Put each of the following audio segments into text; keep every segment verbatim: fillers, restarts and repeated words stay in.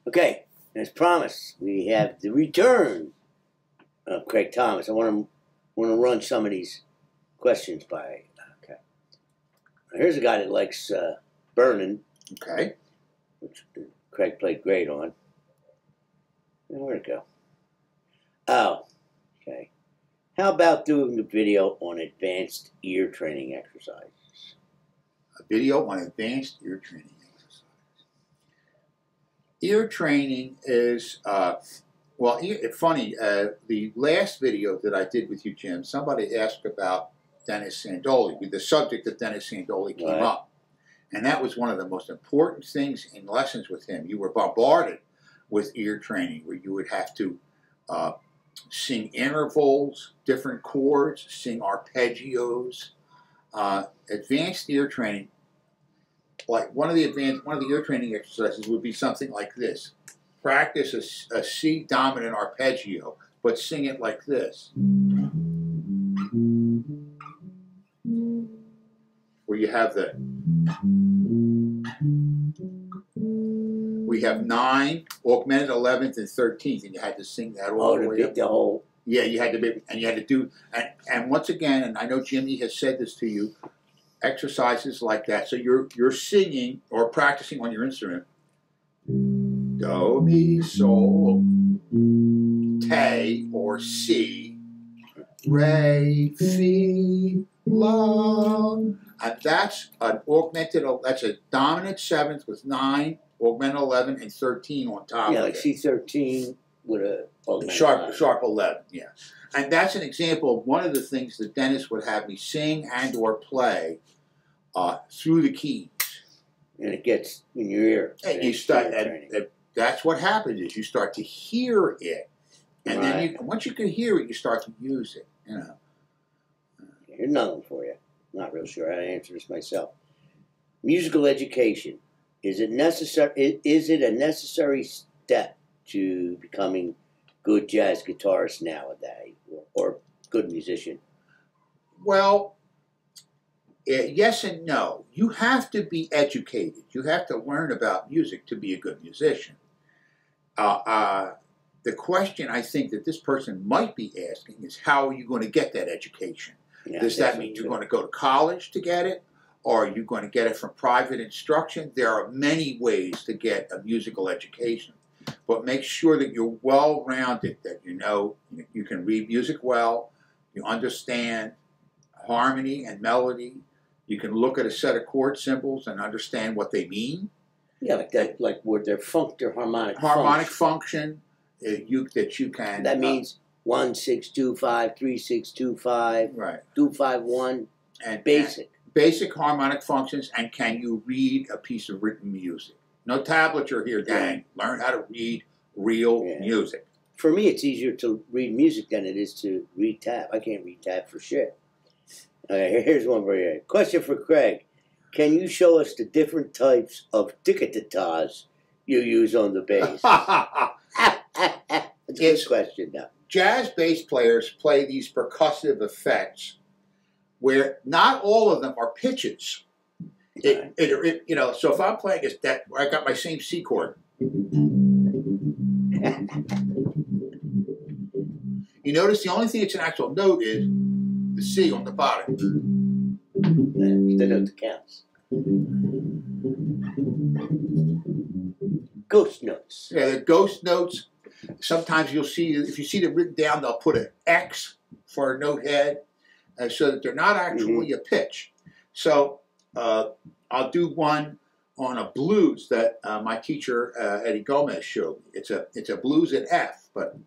Okay, as promised, we have the return of Craig Thomas. I want to want to run some of these questions by. Okay, here's a guy that likes uh, Burning, Okay. which Craig played great on. Where'd it go? Oh, okay. How about doing a video on advanced ear training exercises? A video on advanced ear training exercise. Ear training is, uh, well, ear, funny, uh, the last video that I did with you, Jim, somebody asked about Dennis Sandoli. The subject of Dennis Sandoli came Right. up. And that was one of the most important things in lessons with him. You were bombarded with ear training where you would have to uh, sing intervals, different chords, sing arpeggios. Uh, advanced ear training, like one of the advanced, one of the ear training exercises would be something like this. Practice a, a C dominant arpeggio, but sing it like this. Where you have the, we have nine, augmented eleventh and thirteenth, and you had to sing that all Oh, the to way beat up. the whole. Yeah, you had to be, and you had to do, and, and once again, and I know Jimmy has said this to you, exercises like that. So you're you're singing or practicing on your instrument. Do, mi, sol, te, or si, re, fi, la. And that's an augmented, that's a dominant seventh with nine, augmented eleven, and thirteen on top Yeah, of like it. C thirteen with a augmented Sharp, five. sharp eleven, yeah. And that's an example of one of the things that Dennis would have me sing and or play uh, through the keys. And it gets in your ear. And you Advanced start, ear and, training. and that's what happens is you start to hear it, and then Right. you, once you can hear it, you start to use it. You know. Here's another one for you. Not real sure how to answer this myself. Musical education. Is it necessary? Is it a necessary step to becoming good jazz guitarist nowadays, or, or good musician? Well, eh, yes and no. You have to be educated. You have to learn about music to be a good musician. Uh, uh, the question I think that this person might be asking is, how are you going to get that education? Yeah, Does that mean you're going to go to college to get it? Or are you going to get it from private instruction? There are many ways to get a musical education. But make sure that you're well-rounded, that you know you can read music well, you understand harmony and melody, you can look at a set of chord symbols and understand what they mean. Yeah, like that, like where they're funked or harmonic. Harmonic function. function, uh, you, that you can... That uh, means one, six, two, five, three, six, two, five, right. two, five, one, And, basic. and basic harmonic functions, and can you read a piece of written music? No tablature here, gang. Learn how to read real Yeah. music. For me, it's easier to read music than it is to read tab. I can't read tab for shit. Okay, here's one for you. Question for Craig. Can you show us the different types of ticketataz you use on the bass? That's a It's- good question now. Jazz bass players play these percussive effects where not all of them are pitches. It, Right. it, it, you know, so if I'm playing a that, I got my same C chord. You notice the only thing that's an actual note is the C on the bottom. The note that counts. Ghost notes. Yeah, the ghost notes. Sometimes you'll see, if you see them written down, they'll put an X for a note head, uh, so that they're not actually a pitch. So uh, I'll do one on a blues that uh, my teacher uh, Eddie Gomez showed me. It's a it's a blues in F, but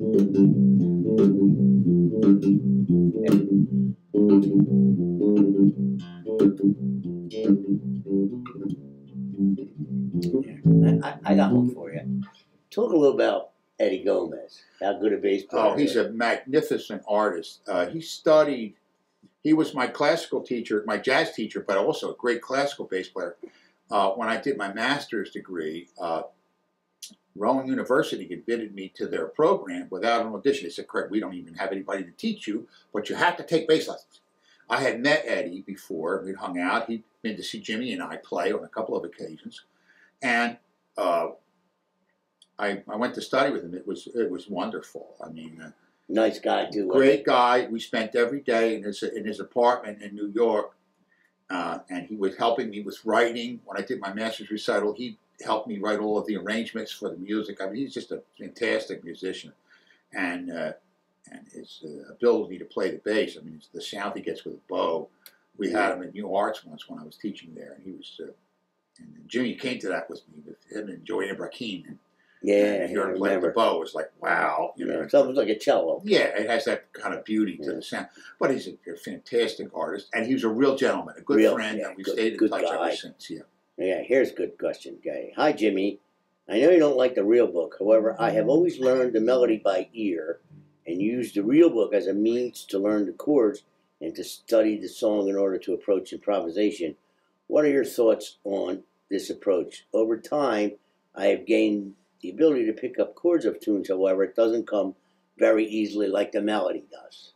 I, I got one for you. Talk a little about Eddie Gomez. How good a bass player. oh, he's a magnificent artist. Uh, he studied. He was my classical teacher, my jazz teacher, but also a great classical bass player. Uh, when I did my master's degree, uh, Rowan University invited me to their program without an audition. They said, Craig, we don't even have anybody to teach you, but you have to take bass lessons. I had met Eddie before. We'd hung out. He'd been to see Jimmy and I play on a couple of occasions. And uh, I, I went to study with him. It was it was wonderful. I mean, uh, Nice guy too. wasn't great guy. We spent every day in his in his apartment in New York, uh, and he was helping me with writing. When I did my master's recital, he helped me write all of the arrangements for the music. I mean, he's just a fantastic musician, and uh, and his uh, ability to play the bass. I mean, it's the sound he gets with a bow. We had him at New Arts once when I was teaching there, and he was. Uh, and Jimmy came to that with me, with him and Joey Ibrahim. And, Yeah, and hearing I him play the remember. bow was like, wow. You Yeah, know, it's almost like a cello. yeah, it has that kind of beauty to Yeah. the sound. But he's a, a fantastic artist, and he was a real gentleman, a good Real, friend, yeah, and we've good- stayed in good touch guy. ever since. Yeah. Yeah, here's a good question, guy. Hi, Jimmy. I know you don't like the real book. However, I have always learned the melody by ear and used the real book as a means to learn the chords and to study the song in order to approach improvisation. What are your thoughts on this approach? Over time, I have gained the ability to pick up chords of tunes. However, it doesn't come very easily like the melody does.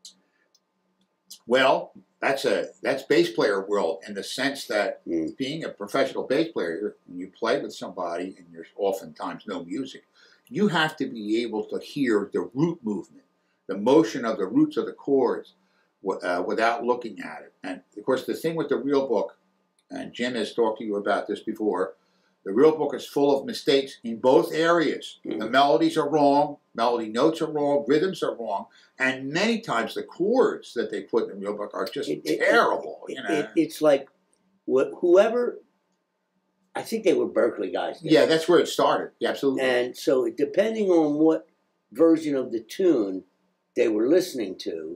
Well, that's a that's bass player world in the sense that Mm. being a professional bass player, when you play with somebody and there's oftentimes no music, you have to be able to hear the root movement, the motion of the roots of the chords, uh, without looking at it. And of course, the thing with the real book, and Jim has talked to you about this before, the real book is full of mistakes in both areas. Mm. The melodies are wrong, melody notes are wrong, rhythms are wrong, and many times the chords that they put in the real book are just It- it- terrible. It, you know? it, it's like wh- whoever, I think they were Berkeley guys. there. Yeah, that's where it started. Yeah, absolutely. And so, depending on what version of the tune they were listening to,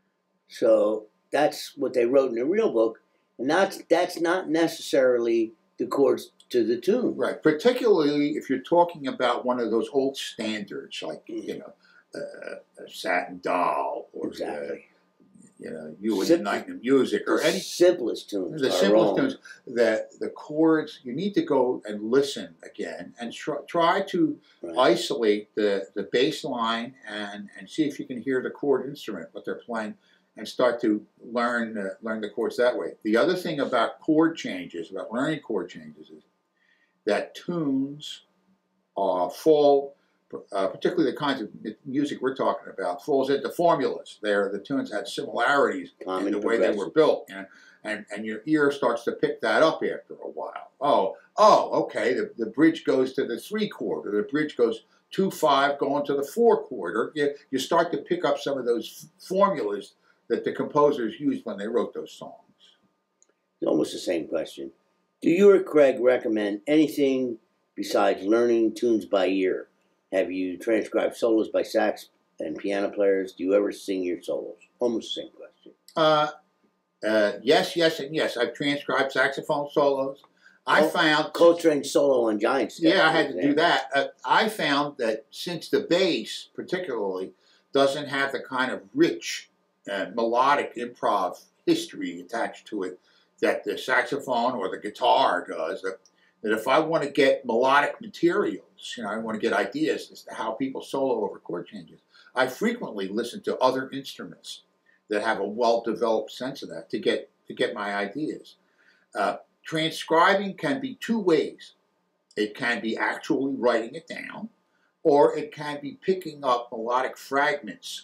so that's what they wrote in the real book, and that's that's not necessarily the chords to the tune. Right, particularly if you're talking about one of those old standards, like, you know, uh, a Satin Doll, or Exactly. uh, you know, You and the Sim- Night in Music, or The any simplest tunes. the are simplest wrong. tunes, that the chords, you need to go and listen again and try, try to Right. isolate the, the bass line and, and see if you can hear the chord instrument, what they're playing, and start to learn uh, learn the chords that way. The other thing about chord changes, about learning chord changes, is that tunes uh, fall, uh, particularly the kinds of music we're talking about, falls into formulas. There, the tunes had similarities Common in the way they were progression. built, you know, and and your ear starts to pick that up after a while. Oh, oh, okay. The, the bridge goes to the three chord, or the bridge goes two five going to the four chord, or you, you start to pick up some of those formulas that the composers used when they wrote those songs. It's almost the same question. Do you or Craig recommend anything besides learning tunes by ear? Have you transcribed solos by sax and piano players? Do you ever sing your solos? Almost the same question. Uh, uh, yes, yes, and yes. I've transcribed saxophone solos. I Oh, found Coltrane solo on Giant Steps. Yeah, I for had to do example. that. Uh, I found that since the bass, particularly, doesn't have the kind of rich uh, melodic improv history attached to it that the saxophone or the guitar does, that, that if I want to get melodic materials, you know, I want to get ideas as to how people solo over chord changes, I frequently listen to other instruments that have a well-developed sense of that to get to get my ideas. Uh, transcribing can be two ways. It can be actually writing it down, or it can be picking up melodic fragments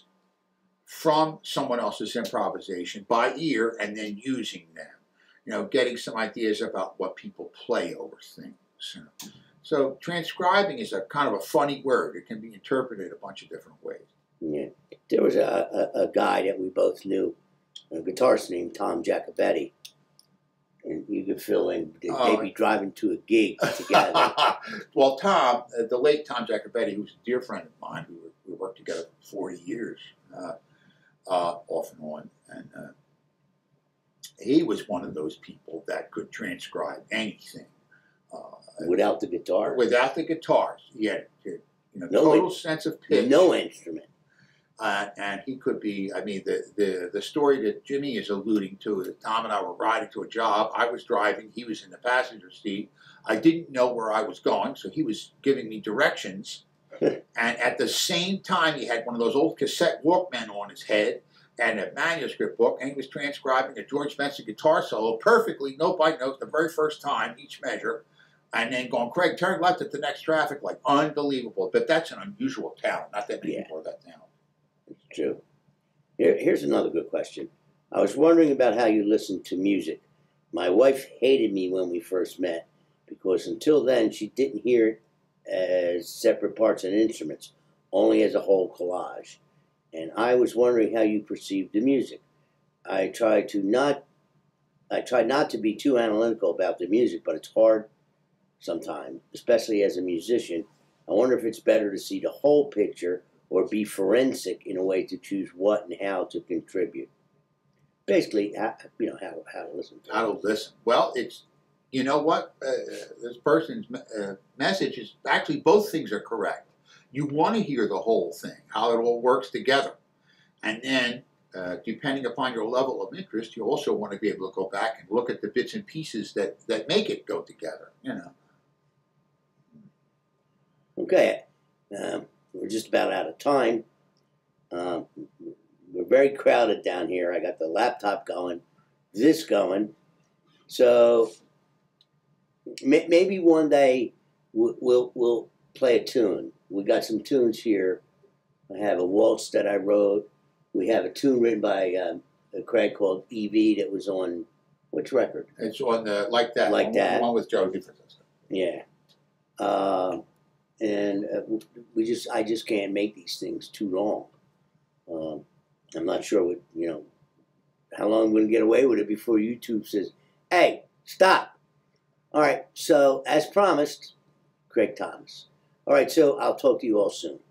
from someone else's improvisation by ear and then using them. You know, getting some ideas about what people play over things. So transcribing is a kind of a funny word. It can be interpreted a bunch of different ways. Yeah. There was a, a, a guy that we both knew, a guitarist named Tom Jacobetti. And you could fill in, they'd Oh. be driving to a gig together. Well, Tom, uh, the late Tom Jacobetti, who's a dear friend of mine, we, were, we worked together for forty years, uh, uh, off and on, and uh, he was one of those people that could transcribe anything. Uh, Without the guitar. Without the guitars. He had a you know, No total in- sense of pitch. No instrument. Uh, and he could be, I mean, the, the, the story that Jimmy is alluding to, that Tom and I were riding to a job. I was driving. He was in the passenger seat. I didn't know where I was going, so he was giving me directions. And at the same time, he had one of those old cassette Walkmen on his head and a manuscript book, and he was transcribing a George Benson guitar solo perfectly, note by note, the very first time, each measure, and then going, Craig, turn left at the next traffic light. Unbelievable. But that's an unusual talent. Not that many Yeah. people have that talent. It's true. Here, here's another good question. I was wondering about how you listen to music. My wife hated me when we first met because until then she didn't hear it as separate parts and instruments, only as a whole collage. And I was wondering how you perceived the music. I try to not I try not to be too analytical about the music, but it's hard sometimes, especially as a musician. I wonder if it's better to see the whole picture or be forensic in a way to choose what and how to contribute. Basically, you know, how, how to listen to it. How to listen. Well, it's, you know what? Uh, this person's uh, message is actually both things are correct. You want to hear the whole thing, how it all works together. And then, uh, depending upon your level of interest, you also want to be able to go back and look at the bits and pieces that, that make it go together, you know. Okay. Um, we're just about out of time. Um, we're very crowded down here. I got the laptop going, this going. So may, maybe one day we'll, we'll, we'll play a tune. We got some tunes here. I have a waltz that I wrote. We have a tune written by um, Craig called E V that was on which record? It's on the Like That. Like one, That. One with Joe DeFrancisco. Yeah. Uh, and uh, we just, I just can't make these things too long. Um, I'm not sure what, you know, how long I'm going to get away with it before YouTube says, hey, stop. All right. So as promised, Craig Thomas. All right. So I'll talk to you all soon.